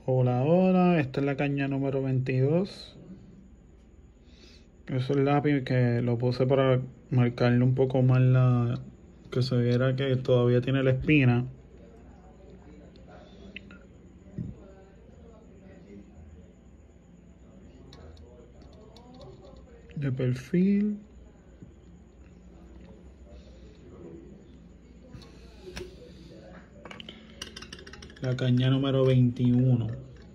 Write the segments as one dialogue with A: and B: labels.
A: Hola, hola, esta es la caña número 22. Es el lápiz que lo puse para marcarle un poco más que se viera que todavía tiene la espina. De perfil. La caña número 21.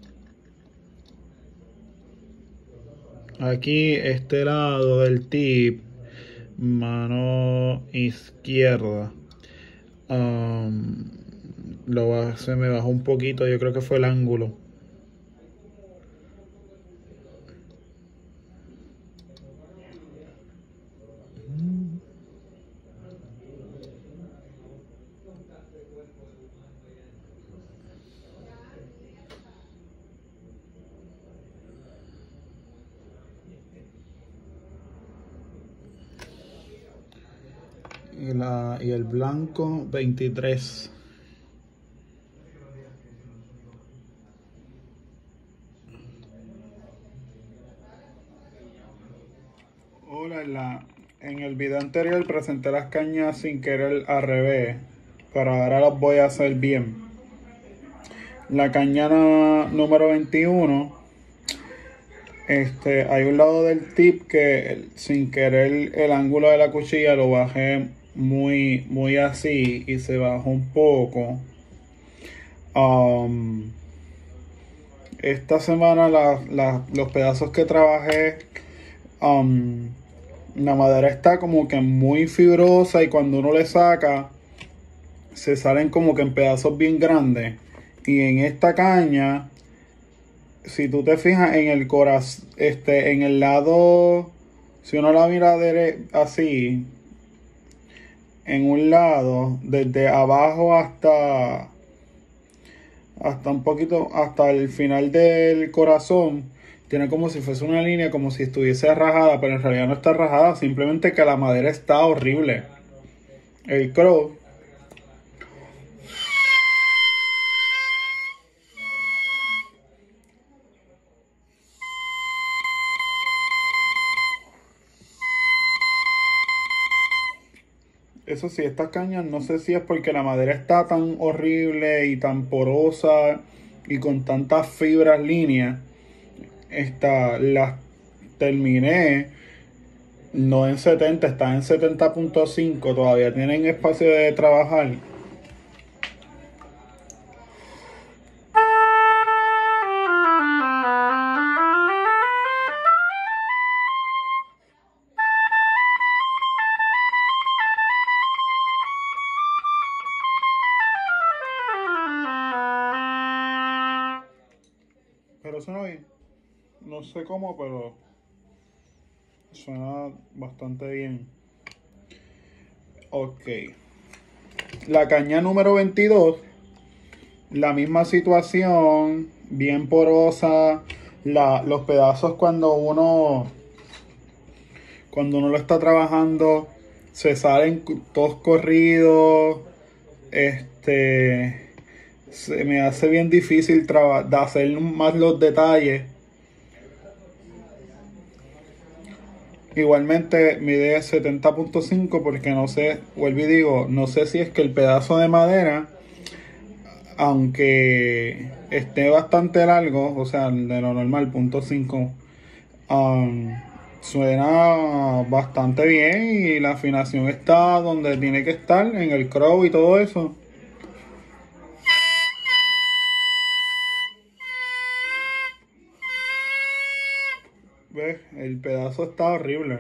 A: Aquí, este lado del tip, mano izquierda. Um, se me bajó un poquito, yo creo que fue el ángulo. Y el blanco 23. Hola, en el video anterior presenté las cañas sin querer al revés, pero ahora las voy a hacer bien. La caña número 21, hay un lado del tip que sin querer el ángulo de la cuchilla lo bajé muy así y se bajó un poco. Esta semana los pedazos que trabajé, la madera está como que muy fibrosa y cuando uno le saca se salen como que en pedazos bien grandes. Y en esta caña, si tú te fijas en el corazón, en el lado, si uno la mira así, en un lado, desde abajo hasta un poquito, hasta el final del corazón, tiene como si fuese una línea, como si estuviese rajada, pero en realidad no está rajada, simplemente que la madera está horrible. El crow, eso sí, estas cañas no sé si es porque la madera está tan horrible y tan porosa y con tantas fibras líneas. Las terminé no en 70, está en 70.5, todavía tienen espacio de trabajar. Pero suena bien. No sé cómo, pero suena bastante bien. Ok. La caña número 22, la misma situación, bien porosa. Los pedazos cuando uno lo está trabajando se salen todos corridos. Se me hace bien difícil de hacer más los detalles. Igualmente mide 70.5 porque no sé, vuelvo y digo, no sé si es que el pedazo de madera, aunque esté bastante largo, o sea, de lo normal, .5, um, suena bastante bien y la afinación está donde tiene que estar, en el crow y todo eso. ¿Ves? El pedazo está horrible.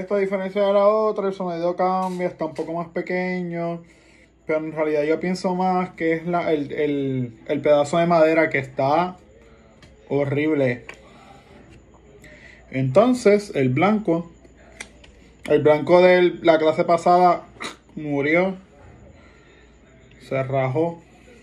A: esta, a diferencia de la otra, el sonido cambia, está un poco más pequeño. Pero en realidad yo pienso más que es el pedazo de madera que está horrible. Entonces, el blanco de la clase pasada murió. Se rajó.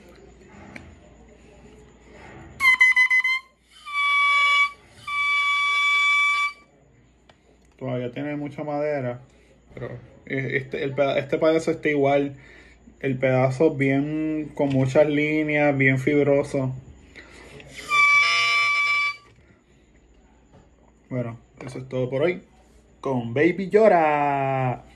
A: Todavía tiene mucha madera. Pero este pedazo está igual. El pedazo bien con muchas líneas, bien fibroso. Bueno, eso es todo por hoy. Con Baby Llora.